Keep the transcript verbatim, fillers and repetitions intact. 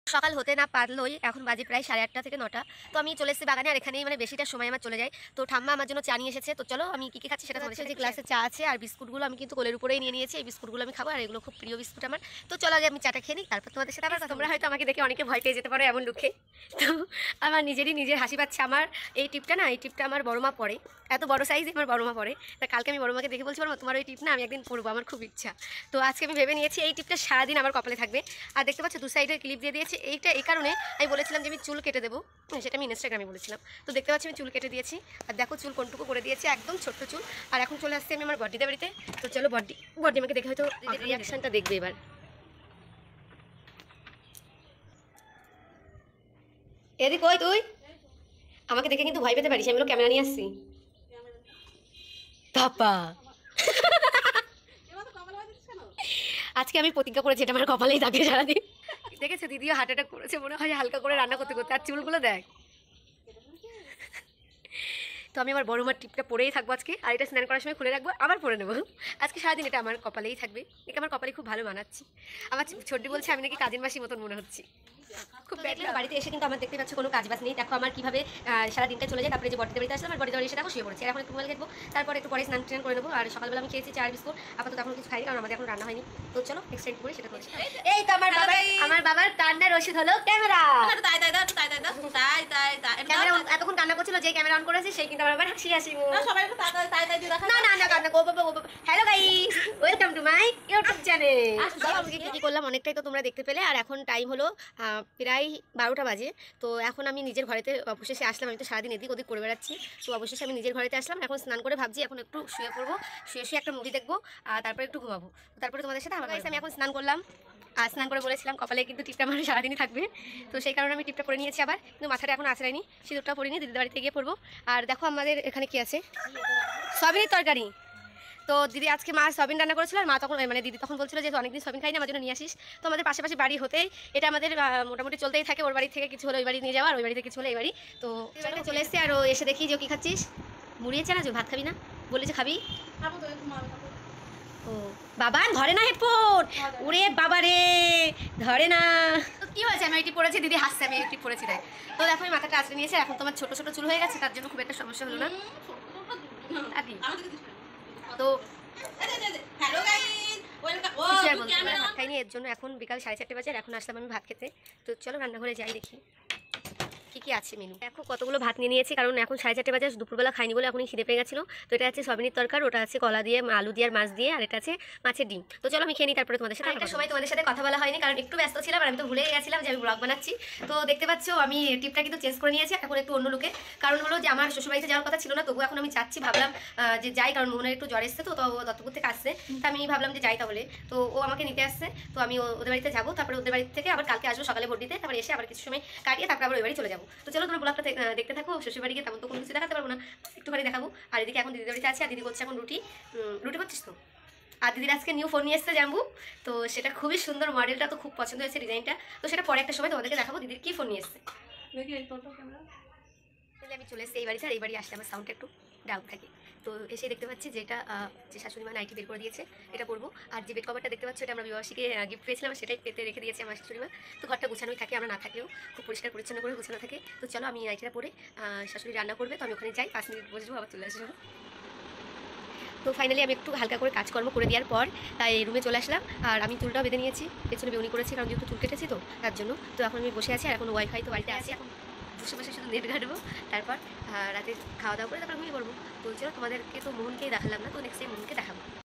সকাল হতে না পারলোই এখন বাজে প্রায় সাড়ে আটটা থেকে নটা। তো আমি চলে এসেছি বাগানে, আর এখানেই মানে বেশিটা সময় আমার চলে যায়। তো ঠাম্মা আমার জন্য চা নিয়ে এসেছে। তো চলো আমি কী কী খাচ্ছি সেটা তোমাদের সাথে। গ্লাসে চা আছে আর বিস্কুটগুলো আমি কিন্তু কোলের উপরেই নিয়ে নিয়েছি। এই বিস্কুটগুলো আমি খাবো, আর এগুলো খুব প্রিয় বিস্কুট আমার। তো চলো আগে আমি চাটা খেয়ে নিই, তারপর তোমাদের সাথে আবার। তোমরা হয়তো আমাকে দেখে অনেকে ভয় পেয়ে যেতে পারো এমন লুকে। তো আমার নিজেরই নিজের হাসি পাচ্ছে। আমার এই টিপটা না, এই টিপটা আমার বড় মা পরে, এত বড় সাইজে আমার বড় মা পরে। তা কালকে আমি বড় মাকে দেখে বলছি, তোমার ওই টিপ না আমি একদিন পরবো, আমার খুব ইচ্ছা। তো আজকে আমি ভেবে নিয়েছি এই টিপটা সারাদিন আমার কপালে থাকবে। আর দেখতে পাচ্ছ দু সাইডে ক্লিপ দিয়ে দিয়েছে। এইটা এই কারণে আমি বলেছিলাম যে আমি চুল কেটে দেবো, সেটা আমি ইনস্টাগ্রামে বলেছিলাম। তো দেখতে পাচ্ছি আমি চুল কেটে দিয়েছি, আর দেখো চুল কোনটুকু করে দিয়েছি, একদম ছোট্ট চুল। আর এখন চলে আসছি আমি আমার বডিতে বাড়িতে। তো চলো বডি বডি আমাকে দেখে হয়তো রিয়াকশানটা দেখবে এবার। এদিক কই তুই? আমাকে দেখে কিন্তু ভয় পেতে পারিস, আমি ক্যামেরা নিয়ে আসছি। পাপা আজকে আমি প্রতিজ্ঞা করেছি এটা আমার কপালেই থাকে সারাদিন। দেখেছে দিদিও হার্ট অ্যাটাক করেছে মনে হয় হালকা করে রান্না করতে করতে। আর চুলগুলো দেখ। তো আমি আমার বড় মার টিপটা পরেই থাকবো আজকে, আর এটা স্নান করার সময় খুলে রাখবো, আবার পরে নেবো। আজকে সারাদিন এটা আমার কপালেই থাকবে। এটা আমার কপালে খুব ভালো মানাচ্ছি। আমার ছোট্টি বলছে আমি নাকি কাজের মাসির মতন মনে হচ্ছে। খুব ব্যাড। বাড়িতে এসে কিন্তু আমার দেখতে পাচ্ছ কোনো কাজ বাজ নেই। দেখো আমার কীভাবে সারা দিনটা চলে যায়। তারপরে যে বডিতে বাড়িতে আসলাম, আর বডিতে এসে দেখো শুয়ে পড়েছি। এখন একটু মোবাইল খেলবো, তারপর একটু পরে স্নান টান করে নেবো। আর সকালবেলা আমি খেয়েছি চার বিস্কুট, আপাতত এখন কিছু খাইনি কারণ আমাদের এখন রান্না হয়নি। তো চলো এক্সটেন্ড করে সেটা করছি। এই তো আমার বাবা, আমার বাবার কান্নার ওষুধ হলো ক্যামেরা। তাই তাই তাই তাই তাই তাই তাই ক্যামেরা এতক্ষণ কান্না করছিল, যে ক্যামেরা অন করেছে সেই কিন্তু আমার আবার হাসি হাসি মুখ। সবাই তাই তাই তাই দেখা। না না না কান্না গো বাবা গো বাবা। Hello guys, welcome to my YouTube channel. আজকে কি কি করলাম অনেকটাই তো তোমরা দেখতে পেলে। আর এখন টাইম হলো প্রায় বারোটা বাজে। তো এখন আমি নিজের ঘরেতে অবশেষে আসলাম। আমি তো সারাদিন এদিক ওদিক করে বেড়াচ্ছি। তো অবশেষে আমি নিজের ঘরেতে আসলাম। এখন স্নান করে ভাবছি এখন একটু শুয়ে পড়বো, শুয়ে শুয়ে একটা মুভি দেখবো, আর তারপরে একটু ঘুমাবো। তারপরে তোমাদের সাথে আবার আমি এখন স্নান করলাম। আর স্নান করে বলেছিলাম কপালে কিন্তু টিপটা আমার সারাদিনই থাকবে। তো সেই কারণে আমি টিপটা পরে নিয়েছি আবার, কিন্তু মাথাটা এখন আঁচড়াইনি, সিঁদুরটা পরিনি, দিদির বাড়িতে গিয়ে পড়বো। আর দেখো আমাদের এখানে কি আছে, সয়াবিনের তরকারি। তো দিদি আজকে মা সয়াবিন রান্না করেছিল, আর মা তখন মানে দিদি তখন বলছিল যে অনেকদিন সয়াবিন খাই না, আমার জন্য নিয়ে আসিস। তো আমাদের পাশাপাশি বাড়ি হতেই এটা আমাদের মোটামুটি চলতেই থাকে। ওর বাড়ি থেকে কিছু হলে ওই বাড়ি নিয়ে যাওয়া, আর ওই বাড়িতে কিছু হলে এই বাড়ি। তো চলে এসছে, আর ও এসে দেখি যে কী খাচ্ছিস, মুড়িয়েছে না যে ভাত খাবি না, বললি যে খাবি। ও বাবা ধরে না হেডফোন, ওরে বাবা রে ধরে না। তো কী হয়েছে, আমি এটি পড়েছি, দিদি হাসছে আমি এটি পড়েছি দেখ। তো দেখো আমি মাথাটা আঁচড়ে নিয়েছে, এখন তোমার ছোটো ছোটো চুল হয়ে গেছে, তার জন্য খুব একটা সমস্যা হলো না। তো ভাত খাইনি, এর জন্য এখন বিকাল সাড়ে চারটে বাজে, আর এখন আসলাম আমি ভাত খেতে। তো চলো রান্নাঘরে যাই দেখি কী কী আছে মেনু। দেখো কতগুলো ভাত নিয়ে নিয়েছি, কারণ এখন সাড়ে চারটে বাজে, দুপুরবেলা খাইনি বলে এখনই খিদে পেয়ে গেছিলো। তো এটা আছে সয়াবিনের তরকার, ওটা আছে কলা দিয়ে, আলু দিয়ে আর মাছ দিয়ে, আর এটা আছে মাছের ডিম। তো চলো আমি খেয়ে নিই, তারপরে তোমাদের সাথে। একটা সময় তোমাদের সাথে কথা বলা হয়নি কারণ একটু ব্যস্ত ছিলাম, আর আমি তো ভুলে গেছিলাম যে আমি ব্লগ বানাচ্ছি। তো দেখতে পাচ্ছ আমি টিপটা কিন্তু চেঞ্জ করে নিয়েছি, এখন একটু অন্য লুকে। কারণ হলো যে আমার শ্বশুরবাড়িতে যাওয়ার কথা ছিল না, তবু এখন আমি চাচ্ছি, ভাবলাম যে যাই, কারণ মোহনের একটু জ্বর এসছে। তো তো দত্তপুর থেকে আসছে, তো আমি ভাবলাম যে যাই তাহলে। তো ও আমাকে নিতে আসছে, তো আমি ওদের বাড়িতে যাবো, তারপরে ওদের বাড়ি থেকে আবার কালকে আসবো সকালে ভোট দিতে, তারপরে এসে আবার কিছু সময় কাটিয়ে তারপরে আবার ওই বাড়ি চলে যাবো। তো চলো তোমার ব্লগটা দেখতে থাকো। শ্বশুর বাড়ি গিয়ে তেমন তো কোনো কিছু দেখাতে পারবো না, একটুখানি দেখাবো। আর এদিকে এখন দিদির বাড়িতে আছে, আর দিদি করছে এখন রুটি। রুটি করছিস তো? আর দিদির আজকে নিউ ফোন নিয়ে এসছে জাম্বু, তো সেটা খুবই সুন্দর, মডেলটা তো খুব পছন্দ হয়েছে, ডিজাইনটা। তো সেটা পরে একটা সময় তোমাদেরকে দেখাবো দিদির কী ফোন নিয়ে এসছে। আমি চলে এসেছি এই বাড়িতে, আর এই বাড়ি আসলে আমার সাউন্ডটা একটু ডাউন থাকে। তো এসে দেখতে পাচ্ছি যে এটা যে শাশুড়ি মা নাইটি বের করে দিয়েছে, এটা পরবো। আর যে বেড কভারটা দেখতে পাচ্ছ এটা আমরা বিবাহবার্ষিকী গিফট পেয়েছিলাম, সেটাই পেতে রেখে দিয়েছে আমার শাশুড়ি মা। তো ঘরটা গুছানোই থাকে, আমরা না থাকলেও খুব পরিষ্কার পরিচ্ছন্ন করে গুছানো থাকে। তো চলো আমি নাইটিটা পরে শাশুড়ি রান্না করবে, তো আমি ওখানে যাই, পাঁচ মিনিট বসবো, আবার চলে আসবো। তো ফাইনালি আমি একটু হালকা করে কাজকর্ম করে দেওয়ার পর তাই রুমে চলে আসলাম। আর আমি চুলটাও বেঁধে নিয়েছি, পেছনে বেউনি করেছি, কারণ যেহেতু চুল কেটেছি তো তার জন্য। তো এখন আমি বসে আছি, আর এখন ওয়াইফাই তো বাড়িতে আছে, এখন বসে বসে শুধু নেট ঘাটবো, তারপর রাতে খাওয়া দাওয়া করে তারপর ঘুমিয়ে পড়বো। তো চলো তোমাদেরকে তো মোহনকেই দেখালাম না, তো নেক্সট টাইম মোহনকে দেখাবো।